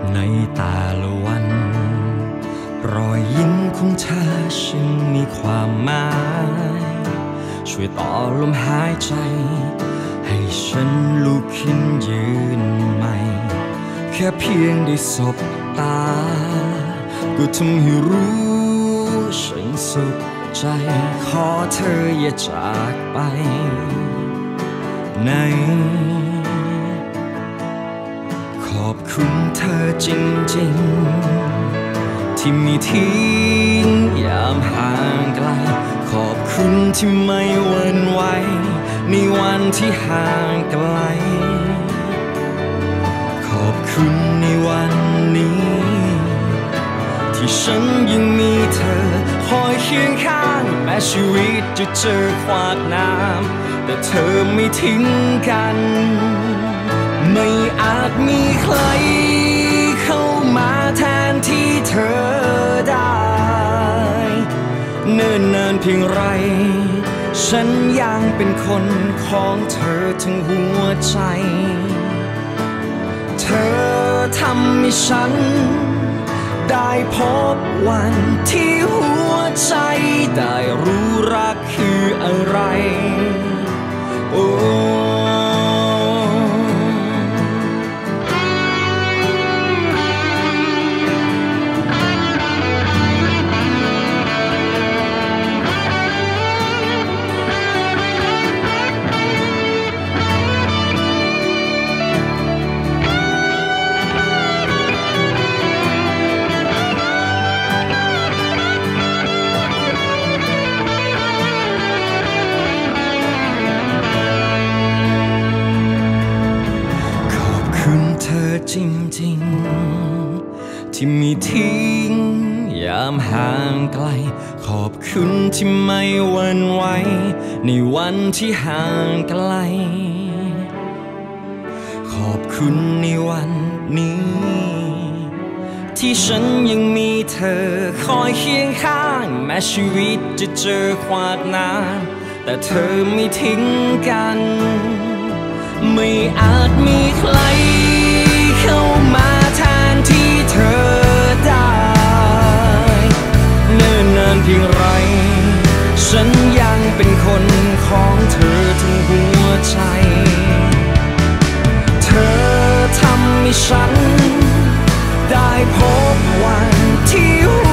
ในแต่ละวันรอยยิ้มของเธอฉันมีความหมายช่วยต่อลมหายใจให้ฉันลุกขึ้นยืนใหม่แค่เพียงได้สบตาก็ทำให้รู้ฉันสุขใจขอเธออย่าจากไปไหนขอบคุณเธอจริงๆที่มีทิ้งยามห่างไกลขอบคุณที่ไม่หวั่นไหวในวันที่ห่างไกลขอบคุณในวันนี้ที่ฉันยังมีเธอคอยเคียงข้างแม้ชีวิตจะเจอขวากน้ำแต่เธอไม่ทิ้งกันไม่อาจมีใครเข้ามาแทนที่เธอได้เนิ่นนานเพียงไรฉันยังเป็นคนของเธอทั้งหัวใจเธอทำให้ฉันได้พบวันที่หัวใจได้รู้รักคืออะไรโอ้จริงๆที่มีทิ้งยามห่างไกลขอบคุณที่ไม่หวั่นไหวในวันที่ห่างไกลขอบคุณในวันนี้ที่ฉันยังมีเธอคอยเคียงข้างแม้ชีวิตจะเจอขวากน้ำแต่เธอไม่ทิ้งกันไม่อาจมีใครเข้ามาแทนที่เธอได้เนิ่นนานเพียงไรฉันยังเป็นคนของเธอทั้งหัวใจเธอทำให้ฉันได้พบวันที่